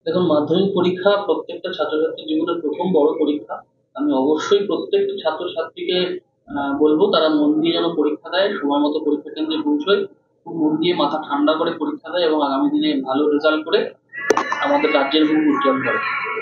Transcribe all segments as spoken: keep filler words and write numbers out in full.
দেখুন, মাধ্যমিক পরীক্ষা প্রত্যেকটা ছাত্রছাত্রীর জীবনের প্রথম বড় পরীক্ষা। আমি অবশ্যই প্রত্যেকটি ছাত্রছাত্রীকে আ বলব তারা মন দিয়ে যেন পরীক্ষা দেয়, সময় মতো পরীক্ষা কেন্দ্রে পৌঁছয়, খুব মন দিয়ে মাথা ঠান্ডা করে পরীক্ষা দেয় এবং আগামী দিনে ভালো রেজাল্ট করে আমাদের রাজ্যের মুখ উজ্জ্বল করে।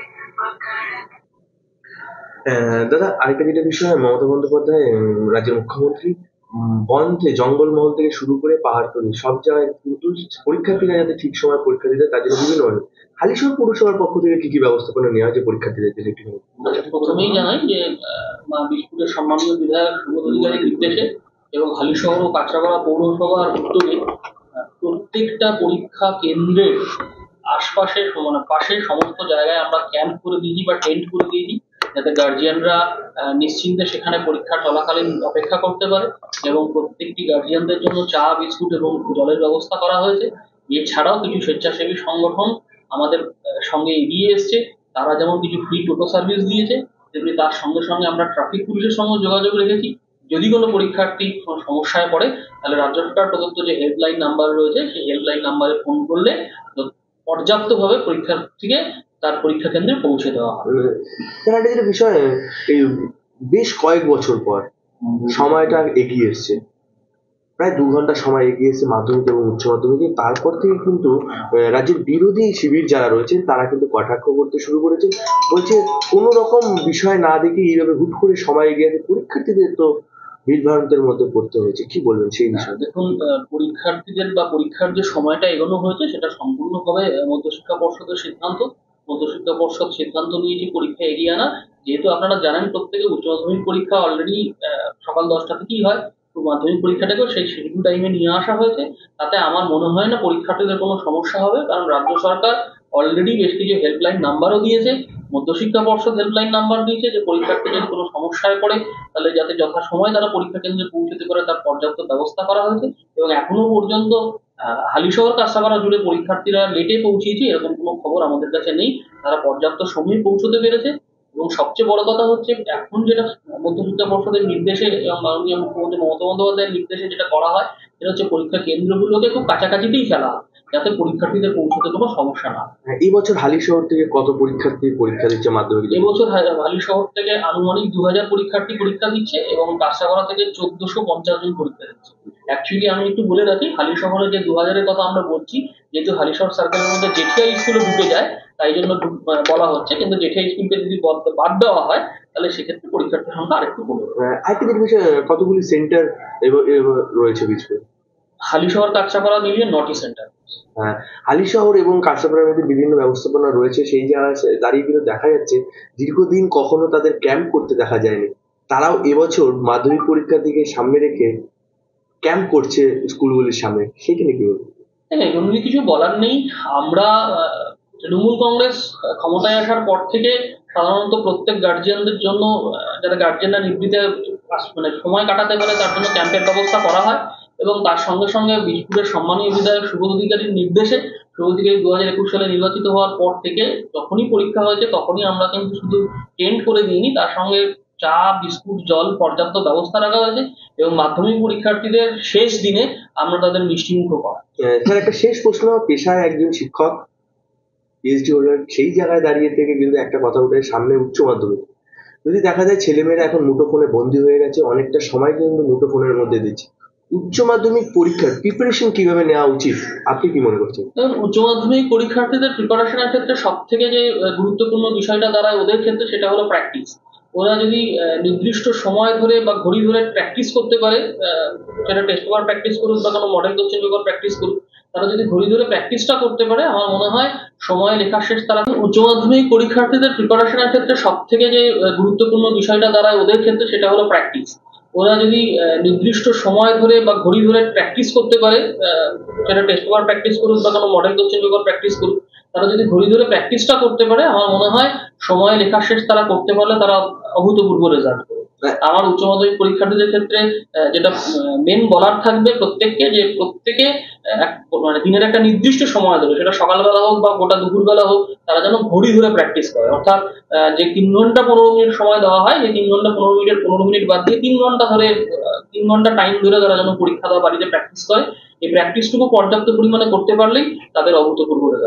আহ, দাদা, আরেকটা যেটা বিষয়, মমতা বন্দ্যোপাধ্যায় উম, রাজ্যের মুখ্যমন্ত্রী উম, বনতে জঙ্গলমহল থেকে শুরু করে পাহাড়তলি সব জায়গায় কিন্তু পরীক্ষার্থীরা যাতে ঠিক সময় পরীক্ষা দিতে তার জন্য বিভিন্ন ভাবে হালিশহর পৌরসভার পক্ষ থেকে কি কি ব্যবস্থাপনা নেওয়া হয়েছে পরীক্ষার্থীদের জন্য একটু বলুন। প্রথমেই জানাই যে আহ, বিষ্ণুপুরের সম্মানীয় বিধায়ক সুবোধ অধিকারীর নির্দেশে এবং হালিশহর ও কাঁচরাপাড়া পৌরসভার উদ্যোগে আহ, প্রত্যেকটা পরীক্ষা কেন্দ্রের আশপাশে মানে পাশে সমস্ত জায়গায় আমরা ক্যাম্প করে দিয়েছি বা টেন্ট করে দিয়েছি, যাতে গার্জিয়ানরা নিশ্চিন্তে সেখানে পরীক্ষা চলাকালীন অপেক্ষা করতে পারে এবং প্রত্যেকটি গার্জিয়ানদের জন্য চা বিস্কুট এবং জলের ব্যবস্থা করা হয়েছে। এছাড়াও কিছু স্বেচ্ছাসেবী সংগঠন আমাদের আহ, সঙ্গে এগিয়ে এসছে, তারা যেমন কিছু ফ্রি টোটো সার্ভিস দিয়েছে, তেমনি তার সঙ্গে সঙ্গে আমরা ট্রাফিক পুলিশের সঙ্গে যোগাযোগ রেখেছি। যদি কোনো পরীক্ষার্থী কোনো সমস্যায় পড়ে তাহলে রাজ্য সরকার প্রদত্ত যে হেল্পলাইন নাম্বার রয়েছে সেই হেল্পলাইন নাম্বারে ফোন করলে পর্যাপ্তভাবে পরীক্ষার্থীকে তার পরীক্ষা কেন্দ্রে পৌঁছে দেওয়া হবে। এখানে একটা যেটা বিষয়, এই বেশ কয়েক বছর পর সময়টা এগিয়ে এসছে, প্রায় দু ঘন্টা সময় এগিয়ে এসেছে মাধ্যমিক এবং উচ্চ মাধ্যমিকে। তারপর থেকে কিন্তু আহ, রাজ্যের বিরোধী শিবির যারা রয়েছেন তারা কিন্তু কটাক্ষ করতে শুরু করেছে, বলছে কোনো রকম বিষয় না দেখে এইভাবে হুট করে সময় এগিয়ে আছে, পরীক্ষার্থীদের তো বিভ্রান্তের মধ্যে পড়তে হয়েছে। কি বলবেন সেই বিষয়ে? দেখুন, আহ, পরীক্ষার্থীদের বা পরীক্ষার যে সময়টা এগোনো হয়েছে সেটা সম্পূর্ণভাবে আহ, মধ্যশিক্ষা পর্ষদের সিদ্ধান্ত। মধ্যশিক্ষা পর্ষদ সিদ্ধান্ত নিয়েছে পরীক্ষা এগিয়ে আনা। যেহেতু আপনারা জানেন প্রত্যেকে উচ্চ মাধ্যমিক পরীক্ষা অলরেডি সকাল দশটা থেকেই হয়, তো মাধ্যমিক পরীক্ষাটাকেও সেই শিডিউল টাইমে নিয়ে আসা হয়েছে। তাতে আমার মনে হয় না পরীক্ষার্থীদের কোনো সমস্যা হবে, কারণ রাজ্য সরকার অলরেডি বেশ কিছু হেল্পলাইন নাম্বারও দিয়েছে। মধ্যশিক্ষা পর্ষদ হেল্পলাইন নাম্বার দিয়েছে যে পরীক্ষার্থী যদি কোনো সমস্যায় পড়ে তাহলে যাতে যথাসময়ে তারা পরীক্ষা কেন্দ্রে পৌঁছতে পারে তার পর্যাপ্ত ব্যবস্থা করা হয়েছে। এবং এখনো পর্যন্ত আহ, হালিশহর কাঁচরাপাড়া জুড়ে পরীক্ষার্থীরা লেটে পৌঁছেছে এরকম কোনো খবর আমাদের কাছে নেই, তারা পর্যাপ্ত সময়ে পৌঁছতে পেরেছে। এবং সবচেয়ে বড় কথা হচ্ছে এখন যেটা মধ্যশিক্ষা পর্ষদের নির্দেশে এবং মাননীয় মুখ্যমন্ত্রী মমতা বন্দ্যোপাধ্যায়ের নির্দেশে যেটা করা হয় সেটা হচ্ছে পরীক্ষা কেন্দ্রগুলোকে খুব কাছাকাছিতেই ফেলা হয়, যাতে পরীক্ষার্থীদের পৌঁছতে কোনো সমস্যা না হয়। হ্যাঁ, এই বছর হালিশহর থেকে কত পরীক্ষার্থী পরীক্ষা দিচ্ছে মাধ্যমিক? এবছর হালিশহর থেকে আনুমানিক দু হাজার পরীক্ষার্থী পরীক্ষা দিচ্ছে এবং কাঁচরাপাড়া থেকে চোদ্দশো পঞ্চাশ জন পরীক্ষা দিচ্ছে। অ্যাকচুয়ালি আমি একটু বলে রাখি, হালিশহরে যে দু হাজারের কথা আমরা বলছি, যেহেতু হালিশহর সার্কেলের মধ্যে জেঠিয়া স্কুলে ঢুকে যায় তাই জন্য বলা হচ্ছে, কিন্তু জেঠিয়া স্কুলকে যদি বাদ দেওয়া হয় তাহলে সেক্ষেত্রে পরীক্ষার্থীর সংখ্যা আরেকটু কমে যাবে। আরেকটা যেটা বিষয়, কতগুলি সেন্টার রয়েছে বীজপুর? হালিশহর কাঁচরাপাড়া মিলিয়ে নটি সেন্টার। হ্যাঁ, হালিশহর এবং কাঁচরাপাড়ার মধ্যে বিভিন্ন ব্যবস্থাপনা রয়েছে, সেই জায়গায় দাঁড়িয়ে কিন্তু দেখা যাচ্ছে দীর্ঘদিন কখনো তাদের ক্যাম্প করতে দেখা যায়নি, তারাও এবছর মাধ্যমিক পরীক্ষার দিকে সামনে রেখে ক্যাম্প করছে স্কুলগুলির সামনে। সেটা নিয়ে কি বলবো? এগুলো নিয়ে কিছু বলার নেই। আমরা আহ, তৃণমূল কংগ্রেস আহ, ক্ষমতায় আসার পর থেকে সাধারণত প্রত্যেক গার্জিয়ানদের জন্য আহ, যারা গার্জিয়ানরা নিবৃত্তে মানে সময় কাটাতে পারে তার জন্য ক্যাম্পের ব্যবস্থা করা হয়। এবং তার সঙ্গে সঙ্গে বীজপুরের সম্মানীয় বিধায়ক সুবোধ অধিকারীর নির্দেশে সুবোধ অধিকারী দু হাজার একুশ সালে নির্বাচিত হওয়ার পর থেকে যখনই পরীক্ষা হয়েছে তখনই আমরা কিন্তু শুধু টেন্ট করে দিইনি, তার সঙ্গে চা বিস্কুট জল পর্যাপ্ত ব্যবস্থা রাখা হয়েছে এবং মাধ্যমিক পরীক্ষার্থীদের শেষ দিনে আমরা তাদের মিষ্টিমুখ করা। স্যার, একটা শেষ প্রশ্ন, পেশায় একজন শিক্ষক, পিএইচডি হোল্ডার, সেই জায়গায় দাঁড়িয়ে থেকে কিন্তু একটা কথা উঠে, সামনে উচ্চ মাধ্যমিক, যদি দেখা যায় ছেলেমেয়েরা এখন মুঠোফোনে বন্দী হয়ে গেছে, অনেকটা সময় কিন্তু মুঠোফোনের মধ্যে দিচ্ছে, উচ্চ মাধ্যমিক পরীক্ষার প্রিপারেশন কিভাবে নেওয়া উচিত আপনি কি মনে করছেন? দেখুন, উচ্চ মাধ্যমিক পরীক্ষার্থীদের প্রিপারেশনের ক্ষেত্রে সব থেকে যে গুরুত্বপূর্ণ বিষয়টা দাঁড়ায় ওদের ক্ষেত্রে সেটা হলো প্র্যাকটিস। ওরা যদি নির্দিষ্ট সময় ধরে বা ঘড়ি ধরে প্র্যাকটিস করতে পারে, সেটা টেস্ট পেপার প্র্যাকটিস করুক বা কোনো মডেল কোশ্চেন পেপার প্র্যাকটিস করুক, তারা যদি ঘড়ি ধরে প্র্যাকটিসটা করতে পারে আমার মনে হয় সময় লেখা শেষ তারা। উচ্চ মাধ্যমিক পরীক্ষার্থীদের প্রিপারেশনের ক্ষেত্রে সব থেকে যে গুরুত্বপূর্ণ বিষয়টা দাঁড়ায় ওদের ক্ষেত্রে সেটা হলো প্র্যাকটিস। ওরা যদি নির্দিষ্ট সময় ধরে বা ঘড়ি ধরে প্র্যাকটিস করতে পারে, সেটা টেস্ট পেপার প্র্যাকটিস করুক বা কোনো মডেল কোশ্চেন পেপার প্র্যাকটিস করুক, তারা যদি ঘড়ি ধরে প্র্যাকটিসটা করতে পারে আমার মনে হয় সময় লেখা শেষ তারা করতে পারলে তারা অভূতপূর্ব রেজাল্ট করবে। আমার উচ্চ মাধ্যমিক পরীক্ষার্থীদের ক্ষেত্রে যেটা মেন বলার থাকবে প্রত্যেককে, যে প্রত্যেকে মানে দিনের একটা নির্দিষ্ট সময় ধরে, সেটা সকালবেলা হোক বা গোটা দুপুরবেলা হোক, তারা যেন ঘড়ি ধরে প্র্যাকটিস করে। অর্থাৎ যে তিন ঘন্টা পনেরো মিনিট সময় দেওয়া হয়, যে তিন ঘন্টা পনেরো মিনিটের পনেরো মিনিট বাদ দিয়ে তিন ঘন্টা ধরে তিন ঘন্টা টাইম ধরে তারা যেন পরীক্ষা দেওয়া বাড়িতে প্র্যাকটিস করে। এই প্র্যাকটিসটুকু পর্যাপ্ত পরিমাণে করতে পারলেই তাদের অভূতপূর্ব রেজাল্ট।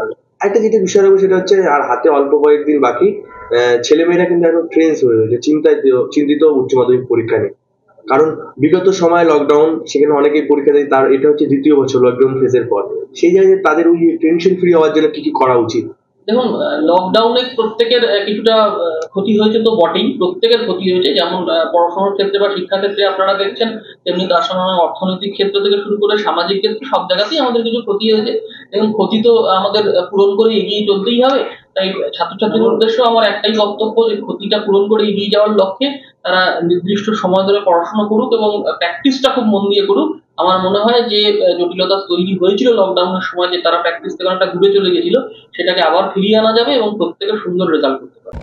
একটা যেটা বিষয় রয়েছে সেটা হচ্ছে আর হাতে অল্প কয়েকদিন বাকি, ছেলেমেয়েরা কিন্তু এখন ট্রেন্স হয়ে রয়েছে, চিন্তায় চিন্তিত উচ্চ মাধ্যমিক পরীক্ষা নিয়ে। কারণ বিগত সময় লকডাউন, সেখানে অনেকেই পরীক্ষা দেয়, তার এটা হচ্ছে দ্বিতীয় বছর লকডাউন ফেজের পর। সেই জায়গায় তাদের ওই টেনশন ফ্রি হওয়ার জন্য কি কি করা উচিত? দেখুন, লকডাউনে প্রত্যেকের কিছুটা ক্ষতি হয়েছে তো বটেই, প্রত্যেকের ক্ষতি হয়েছে। যেমন পড়াশোনার ক্ষেত্রে বা শিক্ষা ক্ষেত্রে আপনারা দেখছেন, তেমনি তার সঙ্গে অর্থনৈতিক ক্ষেত্র থেকে শুরু করে সামাজিক ক্ষেত্রে সব জায়গাতেই আমাদের কিছু ক্ষতি হয়েছে। এবং ক্ষতি তো আমাদের পূরণ করে এগিয়ে চলতেই হবে। তাই ছাত্রছাত্রীদের উদ্দেশ্য আমার একটাই বক্তব্য, যে ক্ষতিটা পূরণ করে এগিয়ে যাওয়ার লক্ষ্যে তারা নির্দিষ্ট সময় ধরে পড়াশোনা করুক এবং প্র্যাকটিসটা খুব মন দিয়ে করুক। আমার মনে হয় যে জটিলতা তৈরি হয়েছিল লকডাউনের সময়, যে তারা প্র্যাকটিস থেকে অনেকটা দূরে চলে গেছিল, সেটাকে আবার ফিরিয়ে আনা যাবে এবং প্রত্যেকের সুন্দর রেজাল্ট করতে পারবে।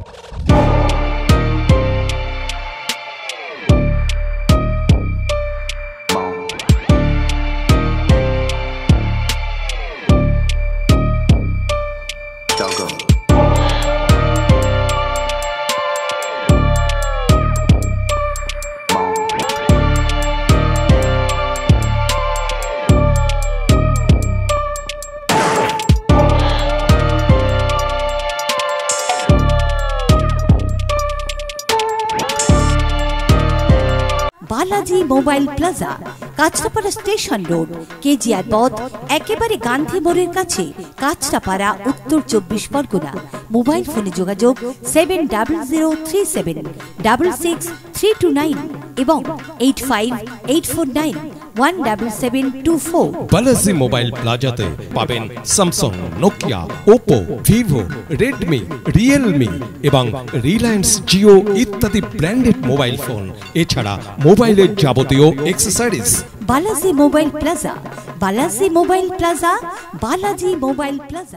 Balaji mobile plaza, Kanchrapara station road, KGR পথ, একেবারে গান্ধী মোড়ের কাছে, কাঁচরাপাড়া, উত্তর চব্বিশ পরগনা। মোবাইল ফোনে যোগাযোগ seven double zero three seven double six three two nine এবং eight five eight four nine one double seven two four. Balaji mobile প্লাজাতে পাবেন Samsung, Nokia, Oppo, Vivo, Redmi, Realme এবং রিলায়েন্স জিও ইত্যাদি ব্র্যান্ডেড মোবাইল ফোন, এছাড়া মোবাইলের যাবতীয় accessories. Balaji mobile plaza, Balaji mobile plaza, Balaji mobile plaza.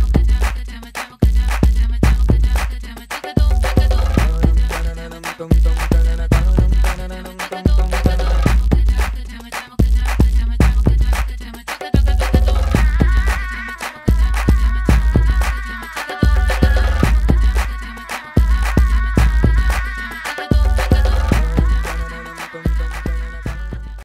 Dum dum